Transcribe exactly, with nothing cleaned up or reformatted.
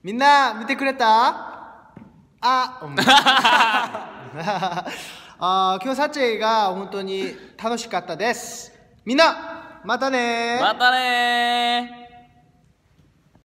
みんな見てくれた？あ、うん、あ、今日撮影が本当に楽しかったです。みんなまたねー。 またねー。